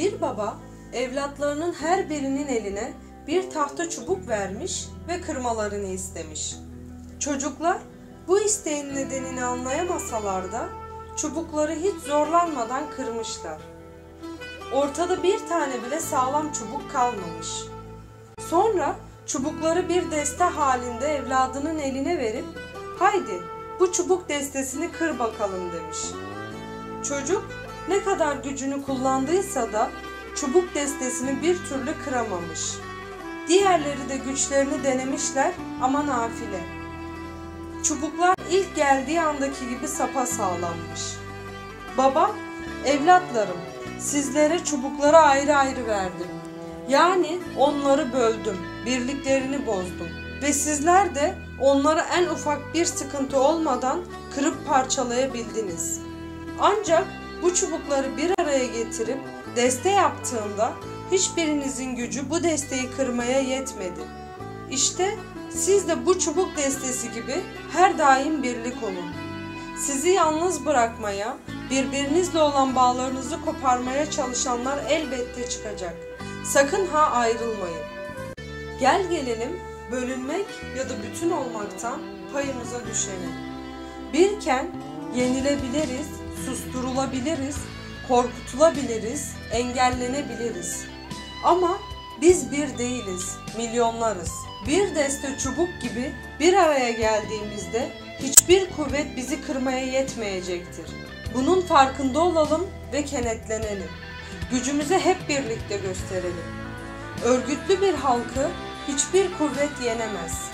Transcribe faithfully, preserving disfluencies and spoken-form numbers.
Bir baba evlatlarının her birinin eline bir tahta çubuk vermiş ve kırmalarını istemiş. Çocuklar bu isteğin nedenini anlayamasalar da çubukları hiç zorlanmadan kırmışlar. Ortada bir tane bile sağlam çubuk kalmamış. Sonra çubukları bir deste halinde evladının eline verip "Haydi bu çubuk destesini kır bakalım" demiş. Çocuk ne kadar gücünü kullandıysa da çubuk destesini bir türlü kıramamış. Diğerleri de güçlerini denemişler ama nafile. Çubuklar ilk geldiği andaki gibi sapasağlammış. Baba, "Evlatlarım, sizlere çubukları ayrı ayrı verdim. Yani onları böldüm, birliklerini bozdum ve sizler de onları en ufak bir sıkıntı olmadan kırıp parçalayabildiniz. Ancak bu çubukları bir araya getirip deste yaptığımda hiçbirinizin gücü bu desteği kırmaya yetmedi. İşte siz de bu çubuk destesi gibi her daim birlik olun. Sizi yalnız bırakmaya, birbirinizle olan bağlarınızı koparmaya çalışanlar elbette çıkacak. Sakın ha ayrılmayın. Gel gelelim bölünmek ya da bütün olmaktan payımıza düşene. Birken yenilebiliriz, susturulabiliriz, korkutulabiliriz, engellenebiliriz. Ama biz bir değiliz, milyonlarız. Bir deste çubuk gibi bir araya geldiğimizde hiçbir kuvvet bizi kırmaya yetmeyecektir. Bunun farkında olalım ve kenetlenelim. Gücümüzü hep birlikte gösterelim. Örgütlü bir halkı hiçbir kuvvet yenemez.